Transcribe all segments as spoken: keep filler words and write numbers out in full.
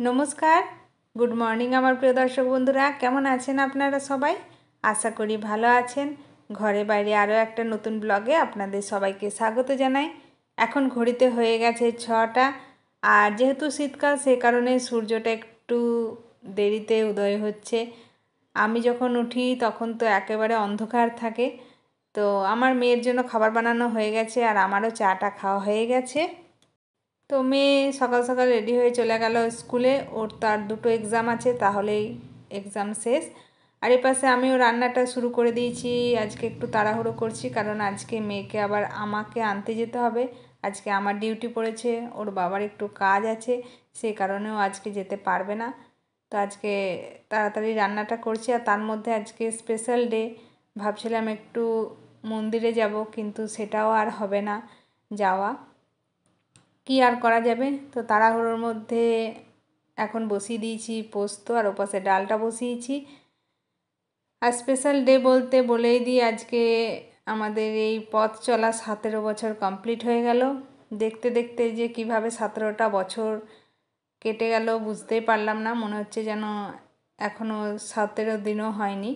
नमस्कार good morning आमार प्रिय दर्शक बंधुरा केमन आছেন আপনারা सबाई आशा करी भालो आছেন। घरे बाइरे आरो एकटा नतून ब्लगे आपनादेर सबाइके स्वागत जानाई। एखन घड़िते हये गेछे छटा और जेहेतु शीतकाल सेई कारणे सूर्यटा एकटू देरीते उदय होच्छे। आमी जखन उठी तखन तो एकेबारे अंधकार थाके। तो आमार मेयेर जोन्नो खाबार बानानो हये गेछे और आमारो चाटा खाওয়া हये गेछे। तो मेये सकाल सकाल रेडी हये चले गेल स्कूले। ओर तार दुटो एग्जाम आछे ताहलेई एग्जाम शेष। और एपाशे आमिओ रान्नाटा शुरू करे दिएछि। आजके एकटू ताड़ाहुड़ो करछि कारण आजके मेयेके आबार आमाके आनते जेते होबे। आजके आमार डिउटी पड़ेछे, ओर बाबार एकटू काज आछे सेई कारणेओ आजके जेते पारबे ना। तो आजके ताड़ाताड़ि रान्नाटा करछि। और तार मध्य आजके स्पेशल डे भाबछिलाम एकटू मंदिरे जाबो किन्तु सेटाओ आर होबे ना जावा, कि आर करा जाबे। तो ताड़ाहुड़ोर मध्य एखन बसिए दिएछि पोस्त और ओपाशे डालटा बसिएछि। और स्पेशल डे बोलते बोलेई दी आजके आमादेर एई पथ चला सतेरो बछर कमप्लीट हये गेल। देखते देखते जे किभाबे सतेरोटा बछर केटे गेल बुझतेई पारलाम ना। मने हच्छे जेन एखोनो सतेरो दिनও हयनि।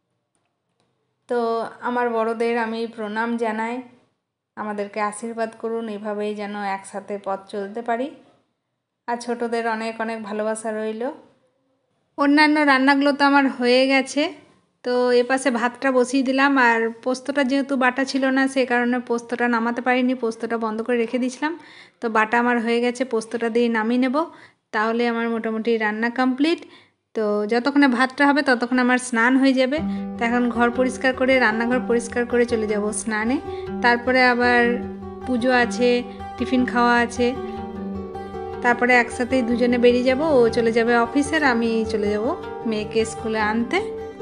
तो आमार बड़ोदेर आमी प्रणाम जानाई, आमादेरके आशीर्वाद करुन एइभाবেই যেন একসাথে পথ চলতে পারি। আর ছোটদের অনেক অনেক ভালোবাসা রইল। অন্যান্য রান্নাগুলো তো আমার হয়ে গেছে। তো এপাশে ভাতটা বসিয়ে দিলাম। আর পোস্তটা যেহেতু বাটা ছিল না সে কারণে পোস্তটা নামাতে পারিনি, পোস্তটা বন্ধ করে রেখে দিয়েছিলাম। তো বাটা আমার হয়ে গেছে, পোস্তটা দিয়ে নামিয়ে নেব, তাহলে আমার মোটামুটি রান্না কমপ্লিট। তো যতক্ষণে ভাতটা হবে ততক্ষণে আমার স্নান হয়ে যাবে। তো এখন ঘর পরিষ্কার করে রান্নাঘর পরিষ্কার করে চলে যাব স্নানে। তারপরে আবার পুজো আছে, টিফিন খাওয়া আছে, তারপরে একসাথেই দুজনে বেরিয়ে যাব। ও চলে যাবে অফিসের, আমি চলে যাব মেয়েকে স্কুলে আনতে।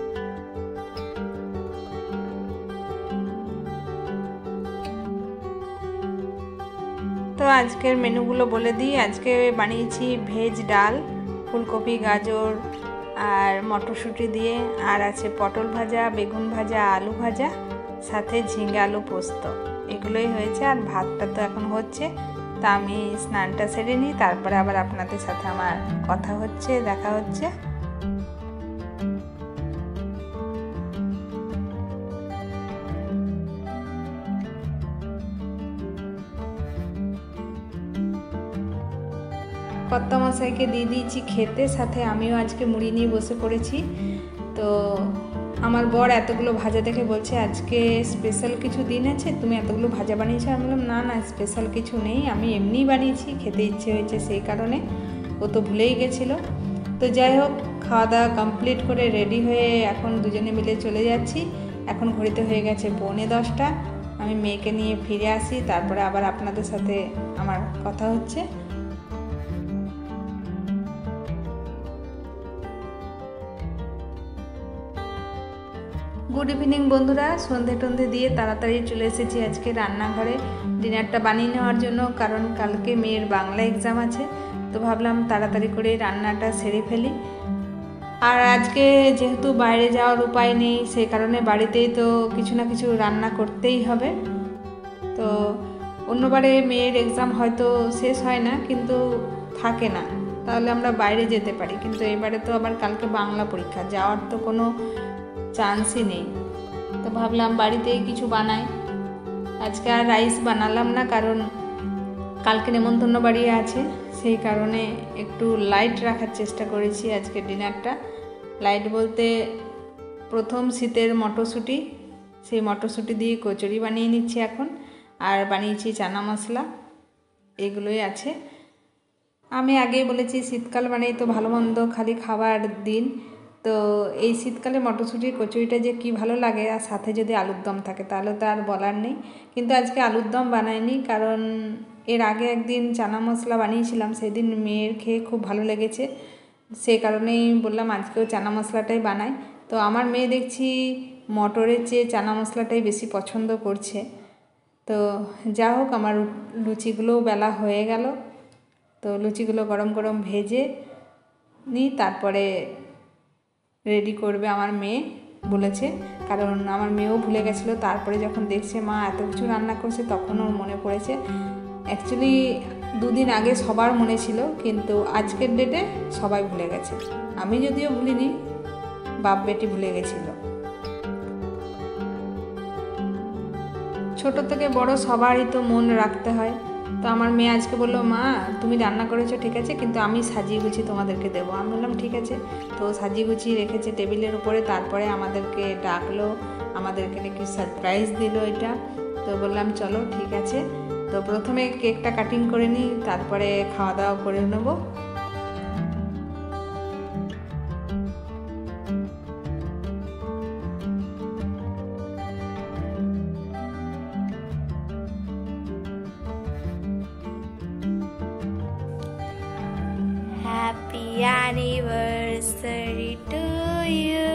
তো আজকের মেনুগুলো বলে দিই। আজকে বানিয়েছি ভেজ ডাল, ফুলকপি গাজর আর মটরশুঁটি দিয়ে, আর আছে পটল ভাজা, বেগুন ভাজা, আলু ভাজা, সাথে ঝিঙ্গা আলু পোস্ত, এগুলোই হয়েছে। আর ভাতটা তো এখন হচ্ছে। তা আমি স্নানটা সেরে নিই, তারপরে আবার আপনাদের সাথে আমার কথা হচ্ছে, দেখা হচ্ছে। কর্তা মশাইকে দিয়ে দিয়েছি খেতে, সাথে আমিও আজকে মুড়ি নিয়ে বসে পড়েছি। তো আমার বর এতগুলো ভাজা দেখে বলছে আজকে স্পেশাল কিছু দিন আছে, তুমি এতগুলো ভাজা বানিয়েছো। আমি বললাম না না স্পেশাল কিছু নেই, আমি এমনিই বানিয়েছি, খেতে ইচ্ছে হয়েছে সেই কারণে। ও তো ভুলেই গেছিলো। তো যাই হোক, খাওয়া দাওয়া কমপ্লিট করে রেডি হয়ে এখন দুজনে মিলে চলে যাচ্ছি। এখন ঘড়িতে হয়ে গেছে পৌনে দশটা। আমি মেয়েকে নিয়ে ফিরে আসি, তারপরে আবার আপনাদের সাথে আমার কথা হচ্ছে। गुड इवनिंग बंधुरा, सन्धे टन्धे दिए ताड़ाताड़ी चले एसेছি আজকে রান্নাঘরে ডিনারটা বানিয়ে নেওয়ার জন্য, কারণ কালকে মেয়ের বাংলা এক্সাম আছে। তো ভাবলাম তাড়াতাড়ি করে রান্নাটা সেরে ফেলি। আর আজকে যেহেতু বাইরে যাওয়ার উপায় নেই সেই কারণে বাড়িতেই তো কিছু না কিছু রান্না করতেই হবে। তো অন্যবারে মেয়ের এক্সাম হয়তো শেষ হয় না কিন্তু থাকে না, তাহলে আমরা বাইরে যেতে পারি। কিন্তু এবারে তো আবার কালকে বাংলা পরীক্ষা, যাওয়ার তো কোনো চান্সই নেই। তো ভাবলাম বাড়িতেই কিছু বানাই। আজকে আর রাইস বানালাম না, কারণ কালকে নেমন্তন্ন বাড়ি আছে, সেই কারণে একটু লাইট রাখার চেষ্টা করেছি আজকে ডিনারটা। লাইট বলতে প্রথম শীতের মটরশুঁটি, সেই মটরশুঁটি দিয়ে কচুরি বানিয়ে নিচ্ছি এখন। আর বানিয়েছি চানা মশলা, এগুলোই আছে। আমি আগেই বলেছি শীতকাল মানেই তো ভালো মন্দ খালি খাবার দিন। তো এই শীতকালে মটরশুঁটির কচুরিটা যে কি ভালো লাগে, আর সাথে যদি আলুর দম থাকে তাহলে তো আর বলার নেই। কিন্তু আজকে আলুর দম বানাইনি, কারণ এর আগে একদিন চানা মশলা বানিয়েছিলাম, সেদিন মেয়ের খেয়ে খুব ভালো লেগেছে, সেই কারণেই বললাম আজকেও চানা মশলাটাই বানাই। তো আমার মেয়ে দেখছি মটরের চেয়ে চানা মশলাটাই বেশি পছন্দ করছে। তো যা হোক, আমার লুচিগুলোও বেলা হয়ে গেল। তো লুচিগুলো গরম গরম ভেজে নিই, তারপরে রেডি করবে আমার মেয়ে বলেছে, কারণ আমার মেয়েও ভুলে গেছিলো। তারপরে যখন দেখছে মা এত কিছু রান্না করছে তখন ওর মনে পড়েছে। অ্যাকচুয়ালি দুদিন আগে সবার মনে ছিল, কিন্তু আজকের ডেটে সবাই ভুলে গেছে। আমি যদিও ভুলিনি, বাপ বেটি ভুলে গেছিল। ছোট থেকে বড় সবারই তো মন রাখতে হয়। তো আমার মেয়ে আজকে বললো, মা তুমি রান্না করেছো ঠিক আছে, কিন্তু আমি সাজিয়ে গুছিয়ে তোমাদেরকে দেবো। আমি বললাম ঠিক আছে। তো সাজিয়ে গুছিয়ে রেখেছে টেবিলের উপরে। তারপরে আমাদেরকে ডাকলো, আমাদেরকে নাকি সারপ্রাইজ দিল এটা। তো বললাম চলো ঠিক আছে। তো প্রথমে কেকটা কাটিং করে নিই, তারপরে খাওয়া দাওয়া করে নেবো। Happy anniversary to you.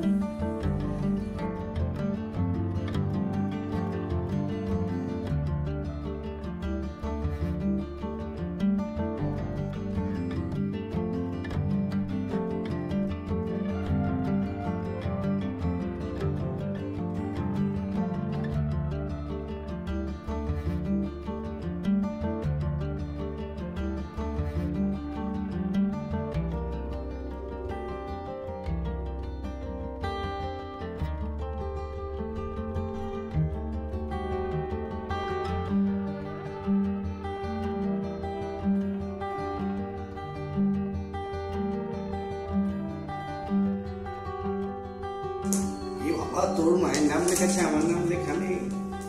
তোর মায়ের নাম লেখাছে, আমার নাম লেখা নেই।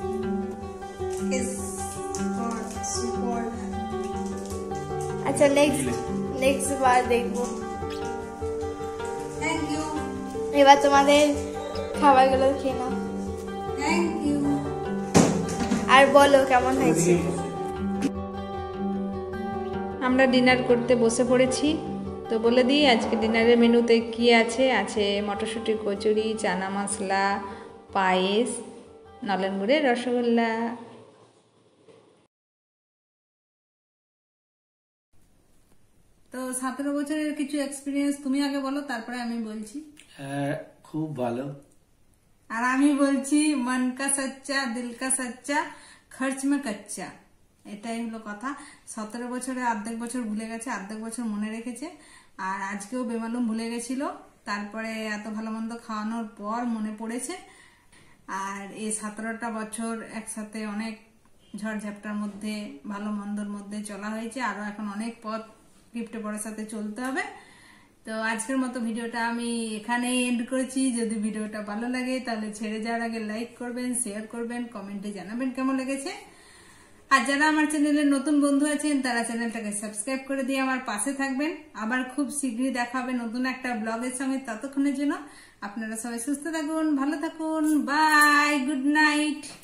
আচ্ছা নেক্সট নেক্সট বার দেখবো। Thank you. এবার তোমাদের খাবারগুলো খেয়ে নাও। Thank you. আর বলো কেমন হয়েছে। আমরা ডিনার করতে বসে পড়েছি। তো বলে দিই আজকে ডিনারের মেনুতে কি আছে। আছে মটরশুঁটি কচুরি, চানা মশলা, পায়েস, নলেন গুড়ের রসগোল্লা। তো সতেরো বছরের কিছু এক্সপিরিয়েন্স তুমি আগে বলো, তারপরে আমি বলছি। হ্যাঁ, খুব ভালো। আর আমি বলছি মন কা সচ্চা, দিল কা সচ্চা, খরচ মে কচ্চা। এটাই হলো কথা। সতেরো বছরে অর্ধেক বছর ভুলে গেছে, অর্ধেক বছর মনে রেখেছে। আর আজকেও বেমালুম ভুলে গেছিল, তারপরে এত ভালো মন্দ খাওয়ানোর পর মনে পড়েছে। আর এই সতেরোটা বছর একসাথে অনেক ঝড়ঝাপটার মধ্যে, ভালো মন্দর মধ্যে চলা হয়েছে। আরো এখন অনেক পথ গিফটে পরের সাথে চলতে হবে। তো আজকের মতো ভিডিওটা আমি এখানেই এন্ড করেছি। যদি ভিডিওটা ভালো লাগে তাহলে ছেড়ে যাওয়ার আগে লাইক করবেন, শেয়ার করবেন, কমেন্টে জানাবেন কেমন লেগেছে। আর যারা আমার চ্যানেলের নতুন বন্ধু আছেন তারা চ্যানেলটাকে সাবস্ক্রাইব করে দিয়ে আমার পাশে থাকবেন। আবার খুব শীঘ্রই দেখা হবে নতুন একটা ব্লগের সঙ্গে। ততক্ষণের জন্য আপনারা সবাই সুস্থ থাকুন, ভালো থাকুন। Bye, good night.